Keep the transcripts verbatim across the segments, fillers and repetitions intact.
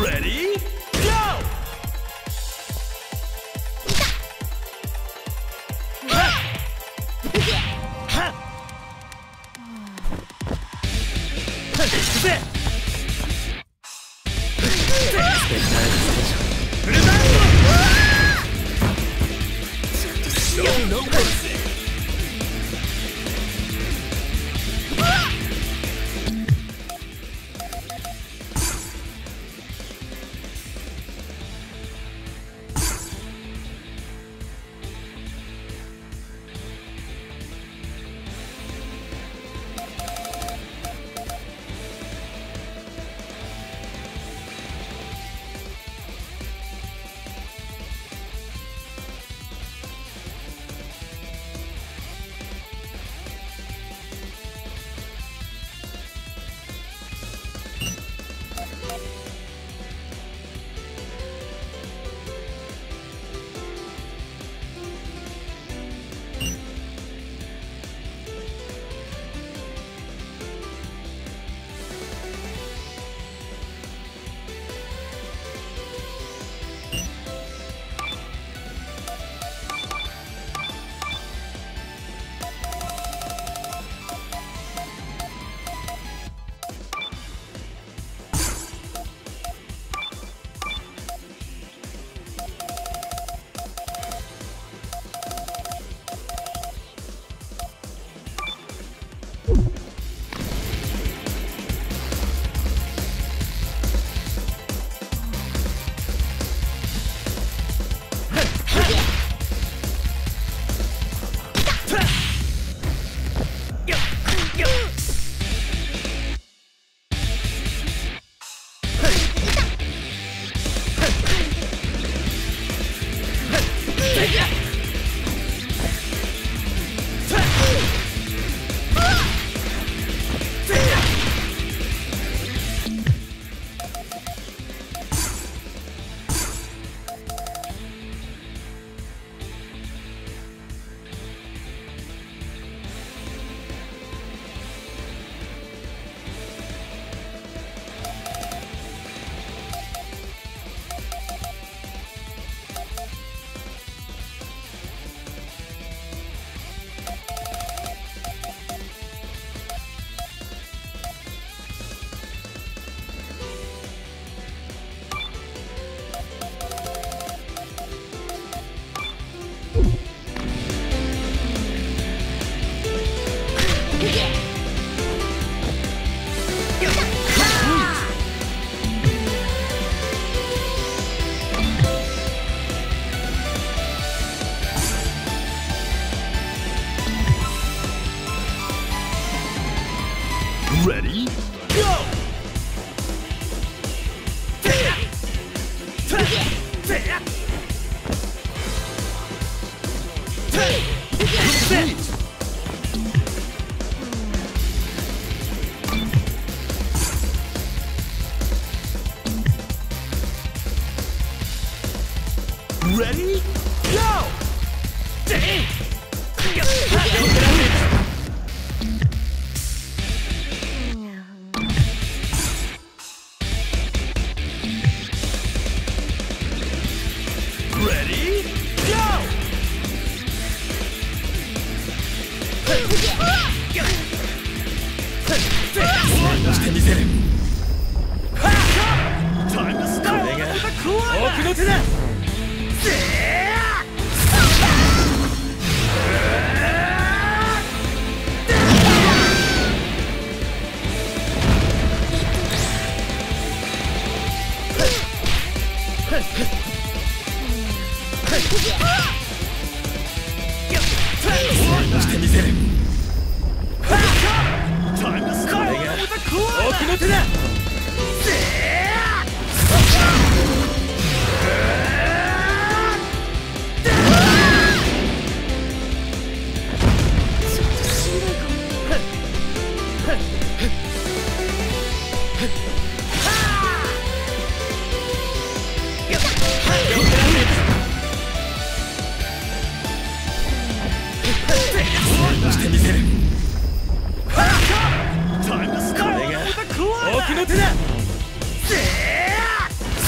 Ready? Go! No mercy! Ready? Go! Ready? Go! Ready? Go! Time to start with a climax! Time to start with a climax! してみせる。奥の手だ。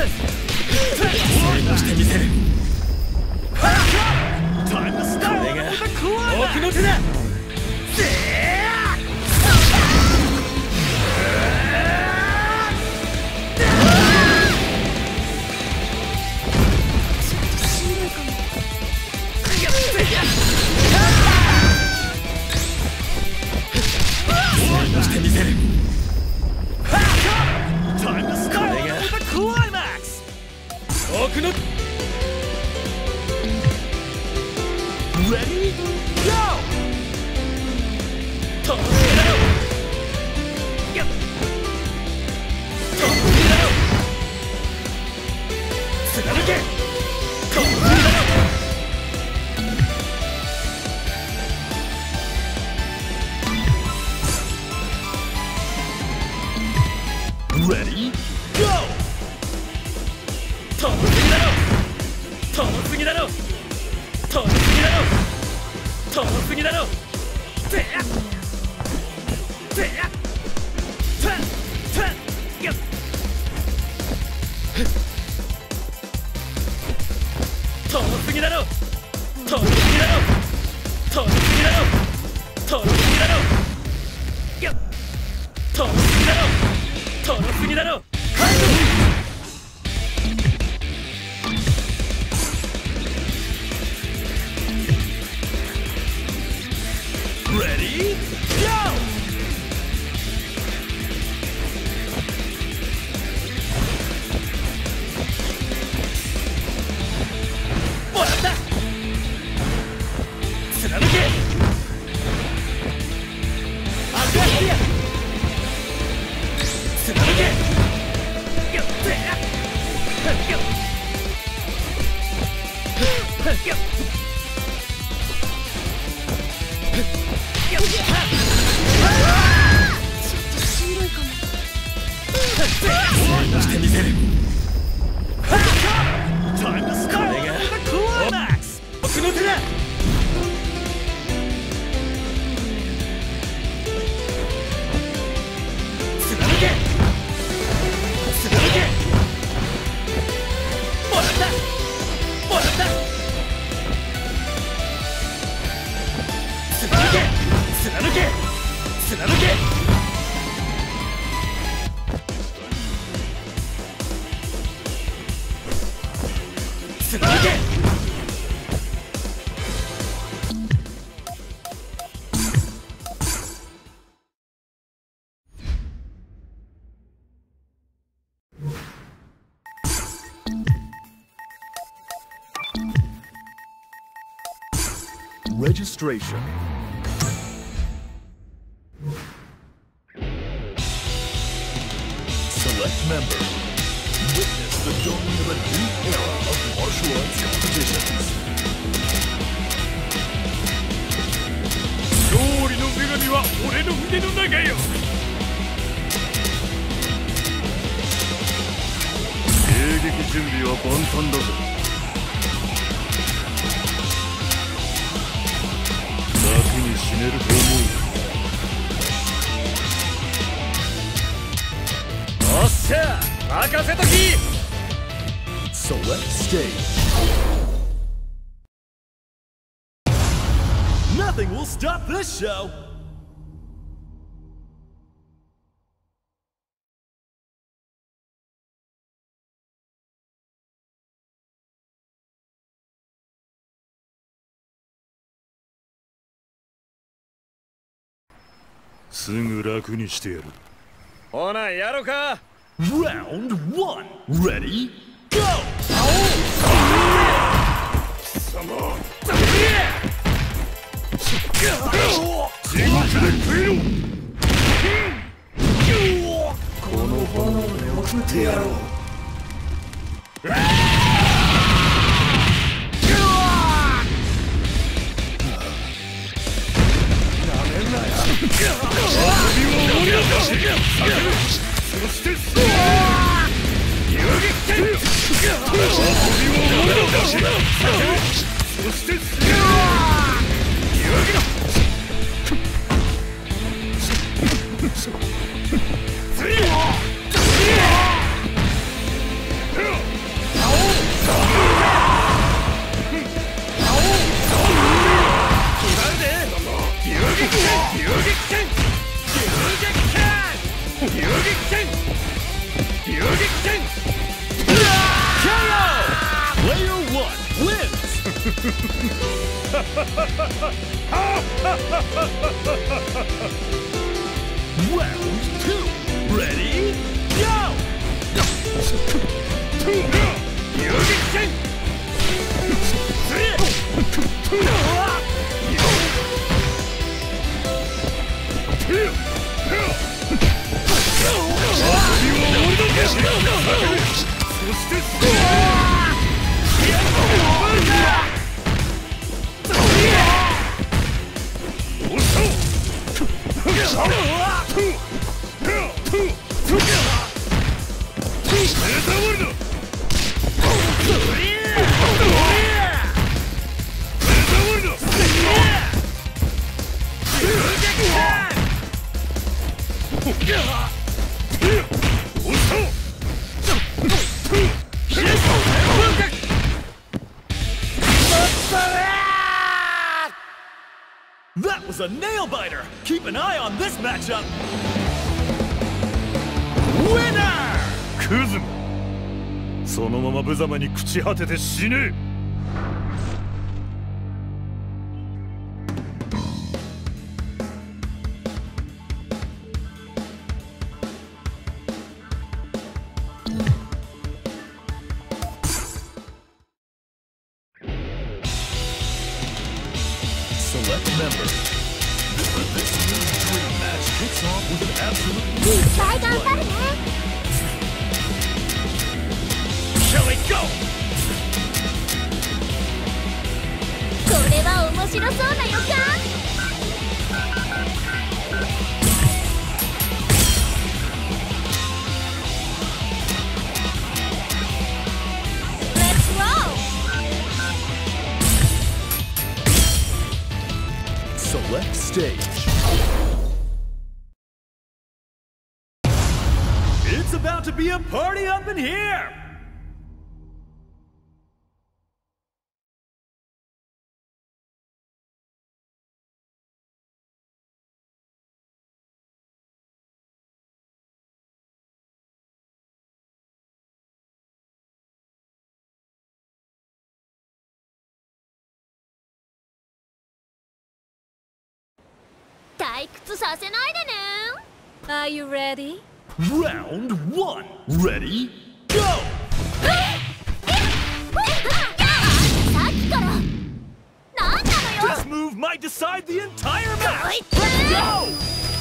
成功してみせる。これが奥の手だ。してみせる。これが奥の Ready? Go! 飛びだろ。飛びだろ。貫け。飛びだろ。Ready? Go! 飛ぶすぎだろ。飛ぶすぎだろ。飛ぶすぎだろ。飛ぶすぎだろ。てやてやたたよっ。飛ぶすぎだろ。飛ぶすぎだろ。飛ぶすぎだろ。飛ぶすぎだろ。よっ。飛ぶすぎだろ。飛ぶすぎだろ。Ready? Go! もらった。貫け。アクアシリア。貫け。よってや。よっ。よっ。ちょっとしんどいかも。してみせる。これが奥の手だ。貫け。貫け。もらった。もらった。貫け。貫け。貫け。貫け。 Registration. Select member. Witness the dawning of a new era of martial arts competitions. 勝利の女神は俺の腕の中よ。迎撃準備は万端だぞ。楽に死ねると思う。おっしゃ、任せとき。 Select stage. Nothing will stop this show. すぐ楽にしてやる。ほな、やろか。 Round one. Ready? Go! この炎で送ってやろう。そして遊撃剣。そして遊撃だ。 Round two. Ready? Go! That was a nail-biter! Keep an eye on this matchup! Winner! クズムそのまま無様に朽ち果てて死ね Select member. This year's dream match kicks off with an absolute Shall we go? これは面白そうな予感。Let's roll! select stage. It's about to be a party up in here! Are you ready? Round one. Ready? Go! This move might decide the entire match! Let's go!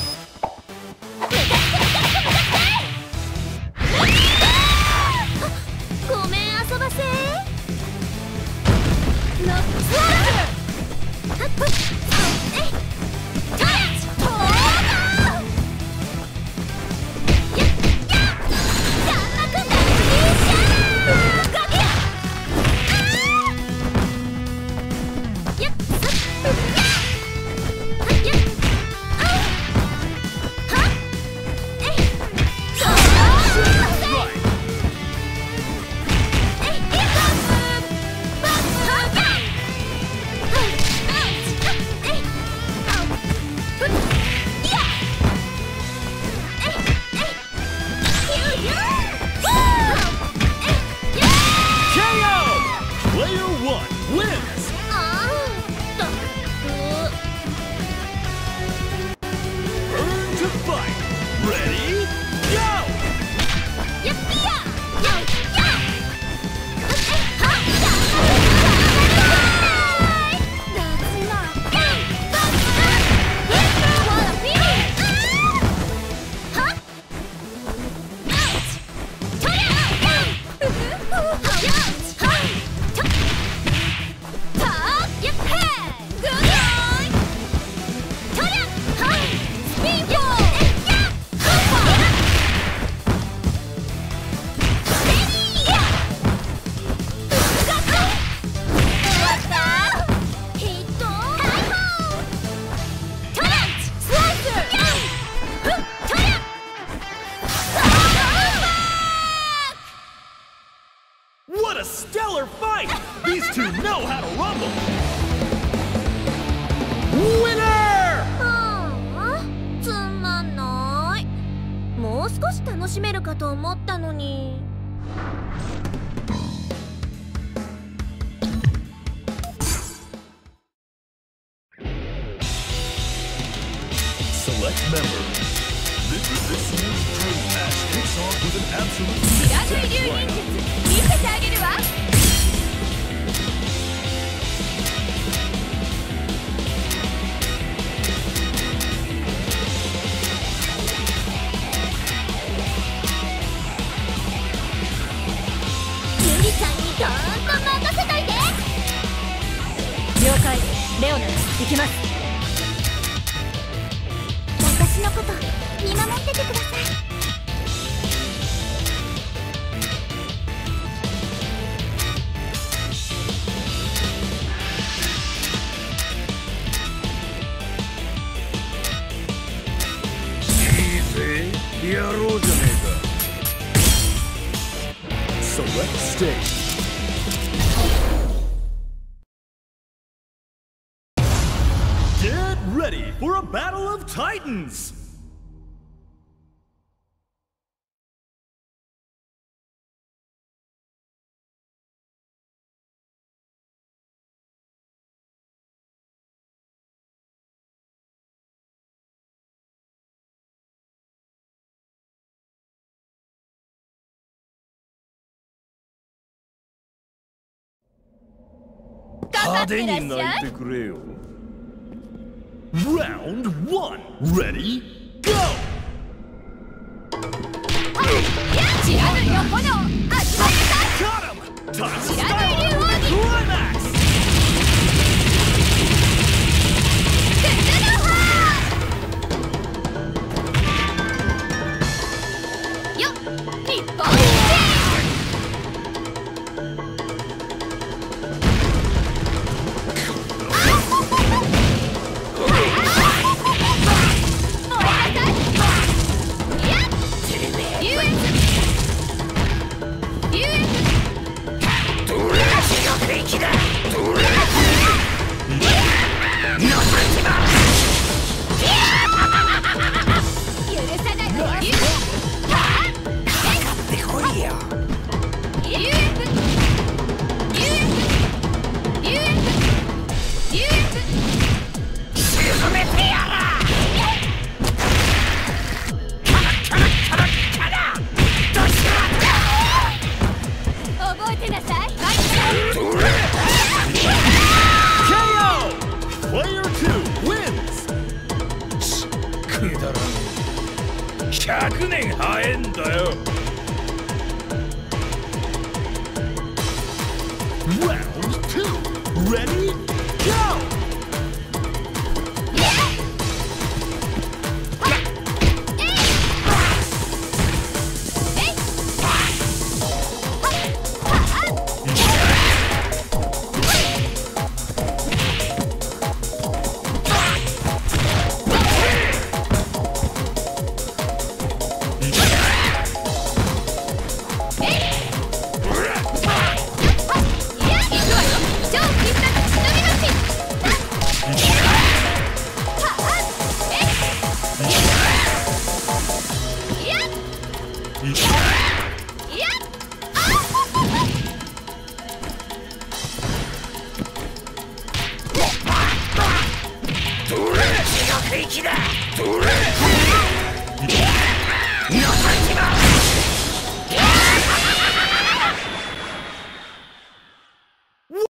What a stellar fight! These two know how to rumble! Winner! ああ、つまんない。もう少し楽しめるかと思ったのに。 麦ちゃんにどーんと任せといて。 了解。レオナ、行きます。 私のこと見守っててください。 いいぜ、やろうじゃねえか。Select stage. Get ready for a battle of titans! Round one, ready, go! 知らぬよ炎、味わいなさい。 Got him! Time to 知らぬ竜王に climax! クルノハーよっ、日本一。 ひゃくねん早えんだよ。Round two, ready, go! どれ血が平気だ。どれ。